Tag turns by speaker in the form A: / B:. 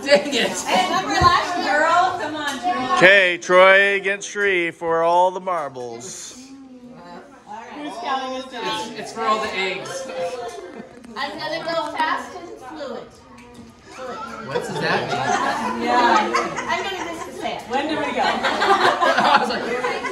A: Dang it.
B: Hey, number last girl. Come on, Troy.
C: Okay, Troy against Sheree for all the marbles.
B: Who's counting us down?
A: It's for all the eggs.
B: I'm gonna go fast and fluid.
A: What does that mean?
B: Yeah. I'm gonna just say it. When do we go?
A: I was like,